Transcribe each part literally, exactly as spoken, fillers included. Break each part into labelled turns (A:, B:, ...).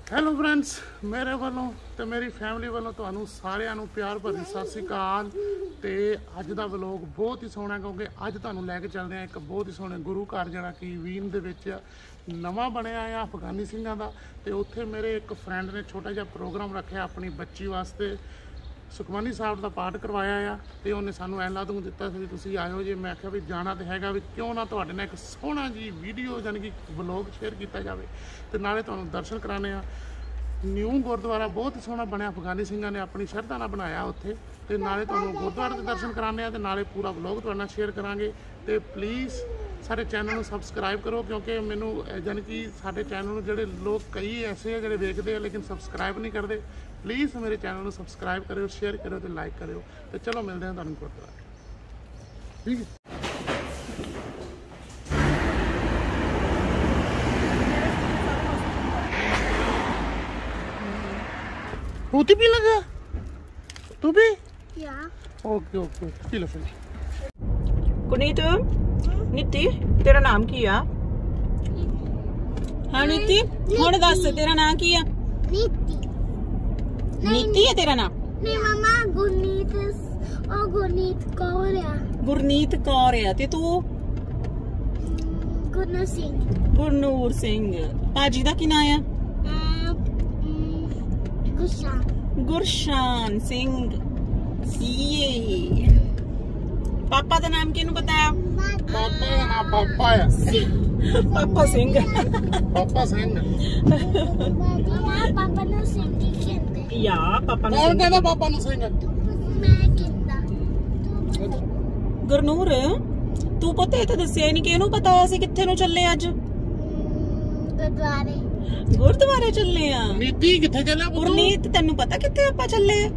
A: Hello friends, मेरे वालों तो मेरी फैमिली वालों ਤੁਹਾਨੂੰ ਸਾਰਿਆਂ ਨੂੰ ਪਿਆਰ ਭਰੀ ਸਤਿ ਸ਼੍ਰੀ ਅਕਾਲ। ਤੇ ਅੱਜ ਦਾ ਵਲੌਗ ਬਹੁਤ ਹੀ ਸੋਹਣਾ ਕਿਉਂਕਿ ਅੱਜ ਤੁਹਾਨੂੰ ਲੈ ਕੇ ਚੱਲਦੇ ਆ ਇੱਕ ਬਹੁਤ ਹੀ ਸੋਹਣੇ ਗੁਰੂ ਘਰ ਜਿਹੜਾ ਕਿ ਵੀਨ ਦੇ ਵਿੱਚ ਨਵਾਂ ਬਣਿਆ ਆ ਅਫਗਾਨੀ ਸਿੰਘਾਂ ਦਾ। ਤੇ ਉੱਥੇ ਮੇਰੇ ਇੱਕ ਫਰੈਂਡ ਨੇ ਛੋਟਾ ਜਿਹਾ ਪ੍ਰੋਗਰਾਮ ਰੱਖਿਆ ਆਪਣੀ ਬੱਚੀ ਵਾਸਤੇ, ਸੁਖਮਨੀ ਸਾਹਿਬ ਦਾ ਪਾਠ ਕਰਵਾਇਆ ਆ। ਤੇ ਉਹਨੇ ਸਾਨੂੰ ਐਲਾ ਦੂੰ ਦਿੱਤਾ ਸੀ ਤੁਸੀਂ ਆਇਓ ਜੇ। ਮੈਂ ਕਿਹਾ ਵੀ ਜਾਣਾ ਤੇ ਹੈਗਾ, ਵੀ ਕਿਉਂ ਨਾ ਤੁਹਾਡੇ ਨਾਲ ਇੱਕ ਸੋਹਣਾ ਜੀ ਵੀਡੀਓ ਯਾਨੀ ਕਿ ਵਲੌਗ ਸ਼ੇਅਰ ਕੀਤਾ ਜਾਵੇ ਤੇ ਨਾਲੇ ਤੁਹਾਨੂੰ ਦਰਸ਼ਨ ਕਰਾਣੇ ਆ। ਨਿਊ ਗੁਰਦੁਆਰਾ ਬਹੁਤ ਹੀ ਸੋਹਣਾ ਬਣਿਆ, ਅਫਗਾਨੀ ਸਿੰਘਾਂ ਨੇ ਆਪਣੀ ਸ਼ਰਧਾ ਨਾਲ ਬਣਾਇਆ ਉੱਥੇ। ਤੇ ਨਾਲੇ ਤੁਹਾਨੂੰ ਗੁਰਦੁਆਰੇ ਦੇ ਦਰਸ਼ਨ ਕਰਾਣੇ ਆ ਤੇ ਨਾਲੇ ਪੂਰਾ ਵਲੌਗ ਤੁਹਾਡੇ ਨਾਲ ਸ਼ੇਅਰ ਕਰਾਂਗੇ। ਤੇ ਪਲੀਜ਼ ਸਾਡੇ ਚੈਨਲ ਨੂੰ ਸਬਸਕ੍ਰਾਈਬ ਕਰੋ ਕਿਉਂਕਿ ਮੈਨੂੰ ਯਾਨੀ ਕਿ ਸਾਡੇ ਚੈਨਲ ਨੂੰ ਜਿਹੜੇ ਲੋਕ ਕਈ ਐਸੇ ਆ ਜਿਹੜੇ ਵੇਖਦੇ ਆ ਲੇਕਿਨ ਸਬਸਕ੍ਰਾਈਬ ਨਹੀਂ ਕਰਦੇ। प्लीज़ मेरे चैनल को सब्सक्राइब करो, शेयर करो तो लाइक करो। तो चलो मिलते हैं तुहानू गुरुद्वारे, ठीक है। तू पी लगा तू भी या ओके ओके पी लो फिर।
B: कुनीत नीति तेरा नाम की है? हाँ नीति हुण दस तेरा नाम की है?
C: नीति
B: नीति है तेरा नाम?
C: नहीं मम्मा, गुरनीत और गुरनीत कौर है।
B: गुरनीत कौर है ते तू?
C: गुरनूर सिंह।
B: गुरनूर सिंह। पाजी दा की नाम है?
C: गुरशान।
B: गुरशान सिंह। ये पापा दा नाम किनू पता है?
A: पापा का नाम पापा है।
B: पापा सिंह।
A: पापा सिंह।
C: पापा ने सिंह की कहते
B: या पापा ने
A: कौन कहता पापा ने सिंह?
C: मैं कहता
B: गुरनूर तू पता इत्थे दस्सिया ही नहीं कि इहनू पता है ਅਸੀਂ ਕਿੱਥੇ ਨੂੰ ਚੱਲੇ ਅੱਜ?
C: गुरुद्वारे।
B: गुरुद्वारे ਚੱਲੇ ਆ।
A: ਨੀਤੀ ਕਿੱਥੇ ਚੱਲਿਆ ਪੁੱਤ?
B: ਗੁਰਨੀਤ ਤੈਨੂੰ ਪਤਾ ਕਿੱਥੇ ਆਪਾਂ ਚੱਲੇ ਆ?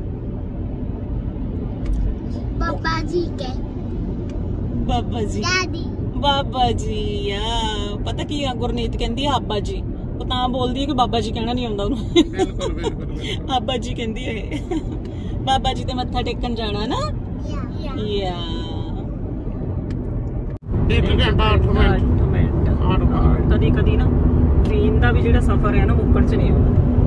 C: पापा जी के
B: ਬਾਬਾ ਜੀ।
C: दादी।
B: ਬਾਬਾ ਜੀ ਆ ਪਤਾ ਕੀ ਆ ਗੁਰਨੀਤ ਕਹਿੰਦੀ ਆ ਆਬਾ ਜੀ, ਉਹ ਤਾਂ ਬੋਲਦੀ ਹੈ ਕਿ ਬਾਬਾ ਜੀ ਕਹਿਣਾ ਨਹੀਂ ਆਉਂਦਾ ਉਹਨੂੰ।
A: ਬਿਲਕੁਲ ਬਿਲਕੁਲ
B: ਆਬਾ ਜੀ ਕਹਿੰਦੀ ਹੈ। ਬਾਬਾ ਜੀ ਤੇ ਮੱਥਾ ਟੇਕਣ ਜਾਣਾ ਨਾ। ਯਾ
A: ਇੱਕ ਘੰਟਾ ਅੱਠ ਮਿੰਟ
B: ਕਦੀ ਕਦੀ ਨਾ ਟ੍ਰੇਨ ਦਾ ਵੀ ਜਿਹੜਾ ਸਫ਼ਰ ਹੈ ਨਾ ਮੁੱਕਣ ਚ ਨਹੀਂ ਆਉਂਦਾ।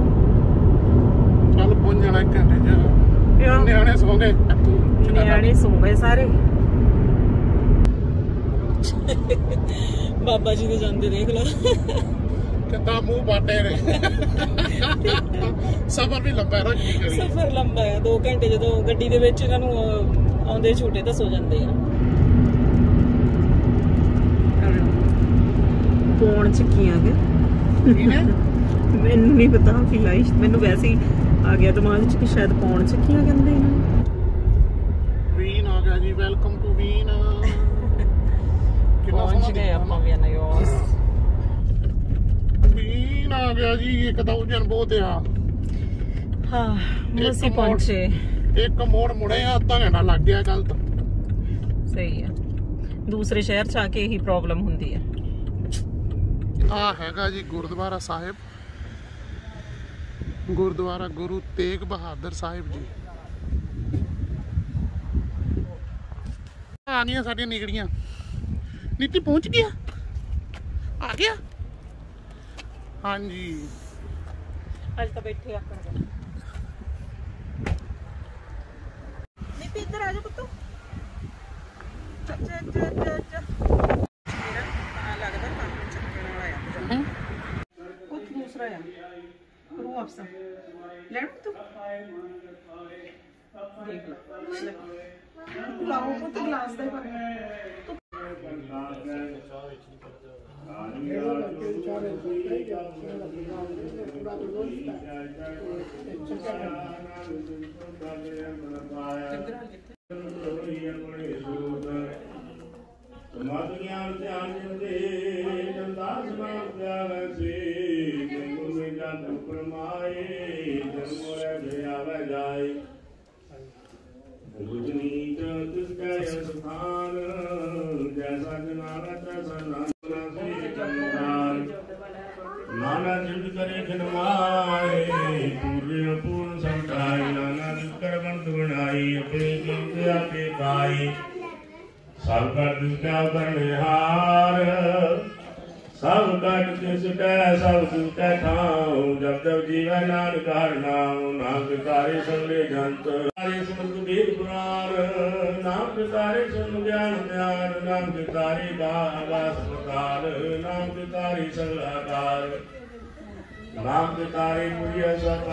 A: ਚੱਲ ਪਹੁੰਚ ਜਾਣਾ ਇੱਕ ਘੰਟੇ ਚ। ਨਿਆਣੇ ਸੌਂ ਗਏ,
B: ਨਿਆਣੇ ਸੌਂ ਗਏ ਸਾਰੇ। ਬਾਬਾ ਜੀ ਦੇ ਜਾਂਦੇ ਦੇਖ ਲਓ
A: ਕਿੱਦਾਂ ਮੂੰਹ ਬਾਟੇ ਨੇ। ਸਫ਼ਰ ਵੀ ਲੰਬਾ ਹੈ ਨਾ, ਕੀ ਕਰੀਏ।
B: ਸਫ਼ਰ ਲੰਬਾ ਹੈ, ਦੋ ਘੰਟੇ ਜਦੋਂ ਗੱਡੀ ਦੇ ਵਿੱਚ ਇਹਨਾਂ ਨੂੰ ਆਉਂਦੇ ਛੋਟੇ ਤਾਂ ਸੋ ਜਾਂਦੇ ਆ। ਪੌਣ ਚੱਕੀਆਂ ਗਏ ਮੈਨੂੰ ਨਹੀਂ ਪਤਾ ਫਿਲਾਈ, ਮੈਨੂੰ ਵੈਸੇ ਹੀ ਆ ਗਿਆ ਦਿਮਾਗ 'ਚ ਕਿ ਸ਼ਾਇਦ ਪੌਣ ਚੱਕੀਆਂ ਕਹਿੰਦੇ ਇਹਨਾਂ ਨੂੰ।
A: ਵੀਨ ਆ ਗਿਆ ਜੀ, ਵੈਲਕਮ ਟੂ ਵੀਨ।
B: ਪਹੁੰਚ ਗਏ ਆਪਾਂ ਵੀ ਅਨਯੋਸ।
A: ਵੀਨ ਆ ਗਿਆ ਜੀ, ਇੱਕ ਤਾਂ ਉਜਨ ਬਹੁਤ ਆ।
B: ਹਾਂ ਅਸੀਂ ਪਹੁੰਚੇ।
A: ਇੱਕ ਮੋੜ ਮੁੜੇ ਆ, ਅੱਧਾ ਘੰਟਾ ਲੱਗ ਗਿਆ ਕੱਲ ਤਾਂ।
B: ਸਹੀ ਆ, ਦੂਸਰੇ ਸ਼ਹਿਰ 'ਚ ਆ ਕੇ ਇਹੀ ਪ੍ਰੋਬਲਮ ਹੁੰਦੀ ਹੈ।
A: ਆ ਹੈਗਾ ਜੀ ਗੁਰਦੁਆਰਾ ਸਾਹਿਬ, ਗੁਰਦੁਆਰਾ ਗੁਰੂ ਤੇਗ ਬਹਾਦਰ ਸਾਹਿਬ ਜੀ। ਆ ਗਈਆਂ ਸਾਡੀਆਂ ਨਿਗੜੀਆਂ। ਨੀਤੀ ਪਹੁੰਚ ਗਿਆ, ਆ ਗਿਆ। ਹਾਂਜੀ
B: ਅੱਜ ਤਾਂ ਬੈਠੇ ਆਕਣ ਦੇ। ਨੀਤੀ ਇੱਧਰ ਆ ਜਾ ਪੁੱਤੂ। ਚੱਲ ਚੱਲ ਚੱਲ ਚੱਲ ਚੱਲ। ਮੇਰਾ ਤਾਂ ਲੱਗਦਾ ਕੰਮ ਚੱਕਣ ਵਾਲਾ ਆ। ਕੁਝ ਦੂਸਰਾ ਆ ਰੂ ਅਫਸਾ ਲੈਣ ਤੂੰ ਦੇਖ ਲੈ ਲਾਓ ਪੁੱਤ ਗਲਾਸ ਦੇ ਪਰ
D: ਮਤ ਗਿਆਨ ਧਿਆਨ ਜਿੰਦੇ ਨੰਦਾਸ ਨਾਮ ਪਿਆਵੇ ਸੀ ਗੁਰੂ ਜਨ ਪਰਮਾਏ ਜਨਮ ਲੈ ਜਾਵੇ ਜਾਏ ਗੁਜਨੀ ਤਿਸ ਕੈ ਸੁਖਾਨ ਜੈਸਾ ਜਨਾਲਾ ਤੈਸਾ ਨਾਨਾ ਸੇ ਕੰਦਾਨ ਨਾਨਾ ਜਿੰਦ ਕਰੇ ਖਨਮਾਏ ਪੂਰੇ ਪੂਰਨ ਸੰਤਾਈ ਨਾਨਾ ਜਿਸ ਕਰ ਬੰਦ ਬਣਾਈ ਆਪਣੇ ਜਿੰਦ ਆਪੇ ਪਾਈ सब कर दिया बलिहार सब कट तिस कै सब तिसकै ठाऊं जब जब जीवै नानक हर नाम नाम पितारे सगले जंत तारे सुन वीर पुराण नाम पितारे सुन ज्ञान ज्ञान नाम पितारे गावास मकाल नाम पितारे सगलाकार नाम पितारे पुरिय सब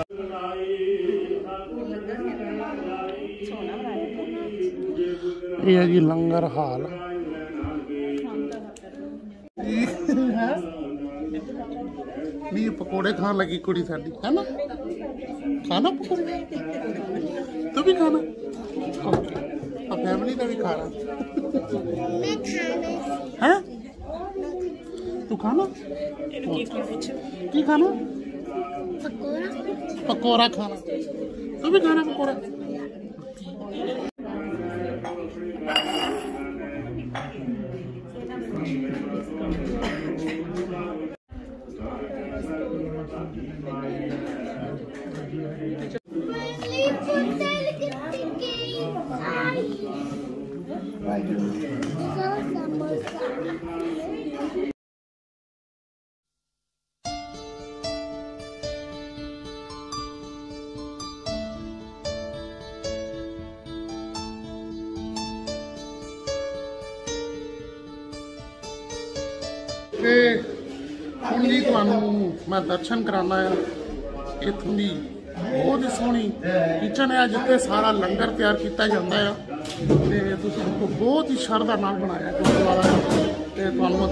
A: ਇਹ ਹੈ ਜੀ ਲੰਗਰ ਹਾਲ। ਨਹੀਂ ਪਕੌੜੇ ਖਾਣ ਲੱਗੀ ਕੁੜੀ ਸਾਡੀ ਹੈ ਨਾ, ਖਾਣਾ ਪਕੌੜੇ ਤੂੰ ਵੀ ਖਾਣਾ ਆ ਫੈਮਿਲੀ ਦਾ ਵੀ ਖਾਣਾ
C: मैं खाने
A: ਹੈ ਤੂੰ ਖਾਣਾ ਕੀ ਖਾਣਾ
C: पकौड़ा
A: पकौड़ा खाना तू भी खाना पकौड़ा ਤੇ ਹੁਣ ਜੀ ਤੁਹਾਨੂੰ ਮੈਂ ਦਰਸ਼ਨ ਕਰਾਉਣਾ ਆ ਇੱਥੋਂ ਦੀ ਬਹੁਤ ਹੀ ਸੋਹਣੀ ਕਿਚਨ ਹੈ ਜਿੱਥੇ ਸਾਰਾ ਲੰਗਰ ਤਿਆਰ ਕੀਤਾ ਜਾਂਦਾ ਆ ਤੇ ਤੁਸੀਂ ਦੇਖੋ ਬਹੁਤ ਹੀ ਸ਼ਰਧਾ ਨਾਲ ਬਣਾਇਆ ਗੁਰਦੁਆਰਾ ਤੇ ਤੁਹਾਨੂੰ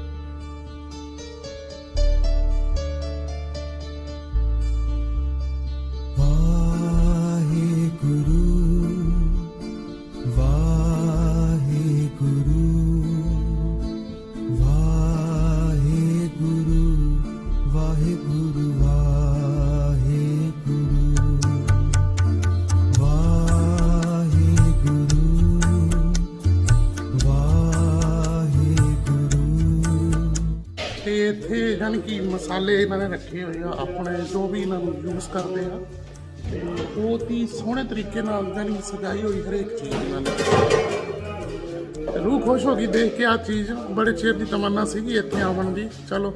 A: ਤੇ ਇੱਥੇ ਯਾਨੀ ਕਿ ਮਸਾਲੇ ਇਹਨਾਂ ਨੇ ਰੱਖੇ ਹੋਏ ਆ ਆਪਣੇ ਜੋ ਵੀ ਇਹਨਾਂ ਨੂੰ ਯੂਜ਼ ਕਰਦੇ ਆ ਤੇ ਬਹੁਤ ਹੀ ਸੋਹਣੇ ਤਰੀਕੇ ਨਾਲ ਯਾਨੀ ਸਜਾਈ ਹੋਈ ਹਰੇਕ ਚੀਜ਼ ਇਹਨਾਂ ਨੇ। रूह खुश होगी देख के आ चीज बड़े चेर की तमन्ना सी इत्थे आवन दी। चलो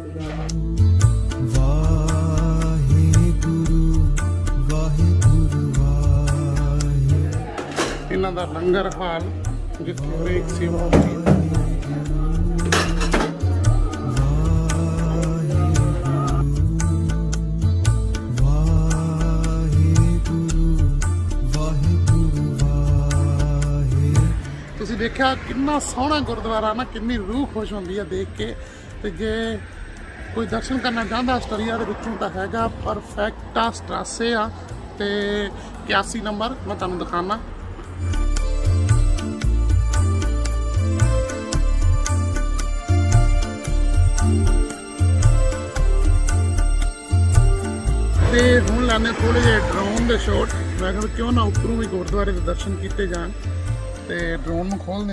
A: इन्हां दा लंगर हाल जिथे हरेक सेवा होती है। देखा कितना सोहना गुरुद्वारा ना कितनी रूह खुश होंदी है देख के। ते जे कोई दर्शन करना चाहता स्टरिया दे विचों तां हैगा परफेक्टा स्ट्रासे आ ते इक्यासी नंबर मैं तुहानूं दिखाना। ते हुण लैने थोड़े जे ड्रोन दे शॉट। मैं कहा क्यों ना उपरों भी गुरुद्वारे दे दर्शन किए जान। ते ड्रोन में खोलने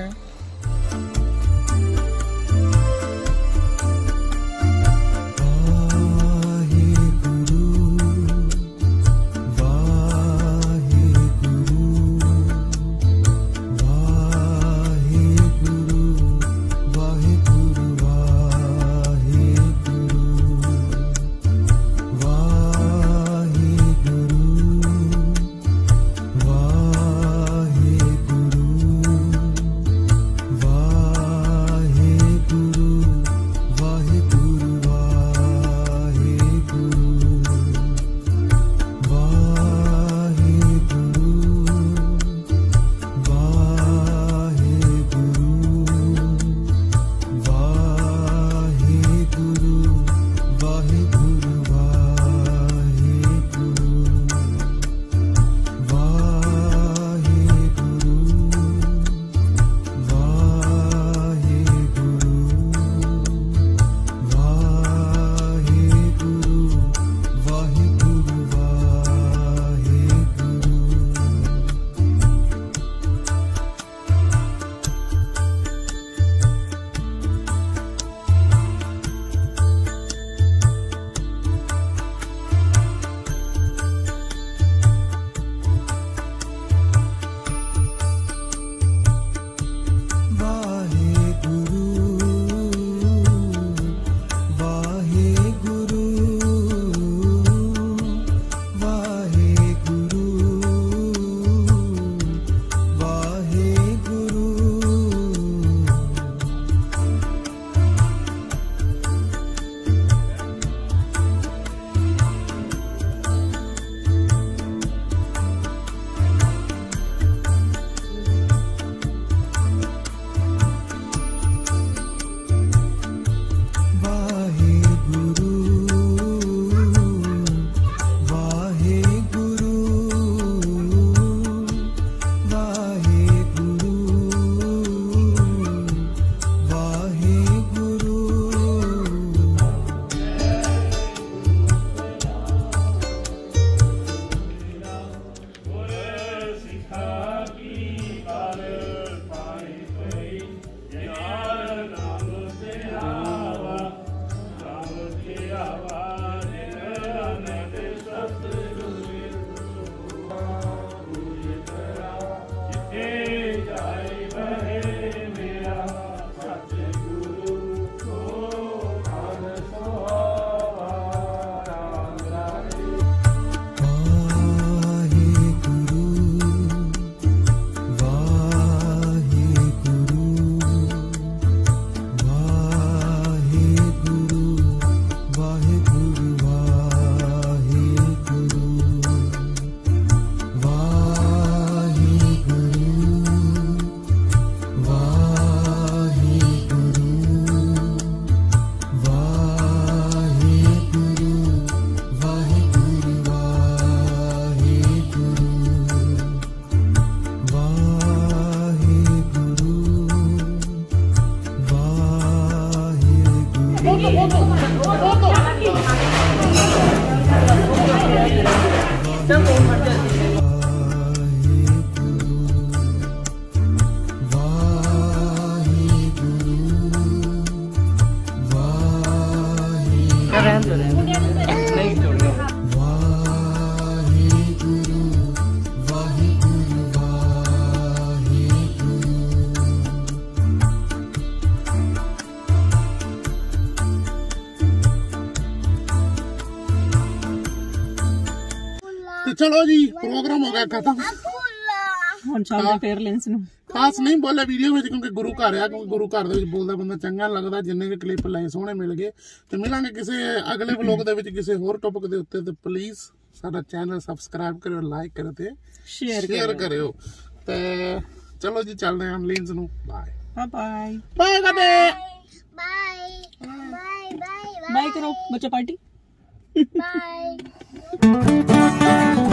A: ਤੇ ਚਲੋ ਜੀ ਪ੍ਰੋਗਰਾਮ ਹੋ ਗਿਆ ਖਤਮ।
B: ਹੁਣ ਚੱਲਦੇ ਫੇਰ ਲੈਂਸ ਨੂੰ
A: ਖਾਸ ਨਹੀਂ ਬੋਲਿਆ ਵੀਡੀਓ ਵਿੱਚ ਕਿਉਂਕਿ ਗੁਰੂ ਘਰ ਆ, ਕਿਉਂਕਿ ਗੁਰੂ ਘਰ ਦੇ ਵਿੱਚ ਬੋਲਦਾ ਬੰਦਾ ਚੰਗਾ ਲੱਗਦਾ। ਜਿੰਨੇ ਵੀ ਕਲਿੱਪ ਲਏ ਸੋਹਣੇ ਮਿਲ ਗਏ। ਤੇ ਮਿਲਾਂਗੇ ਕਿਸੇ ਅਗਲੇ ਵਲੋਗ ਦੇ ਵਿੱਚ ਕਿਸੇ ਹੋਰ ਟੌਪਿਕ ਦੇ ਉੱਤੇ। ਤੇ ਪਲੀਜ਼ ਸਾਡਾ ਚੈਨਲ ਸਬਸਕ੍ਰਾਈਬ ਕਰਿਓ, ਲਾਈਕ ਕਰਿਓ ਤੇ
B: ਸ਼ੇਅਰ
A: ਸ਼ੇਅਰ ਕਰਿਓ। ਤੇ ਚਲੋ ਜੀ ਚੱਲਦੇ ਹਾਂ ਲੈਂਸ ਨੂੰ। ਬਾਏ
B: ਬਾਏ
A: ਬਾਏ ਕਰਦੇ
C: ਬਾਏ ਬਾਏ ਬਾਏ
B: ਬਾਏ ਕਰੋ ਬੱਚਾ ਪਾਰਟੀ
C: ਬਾਏ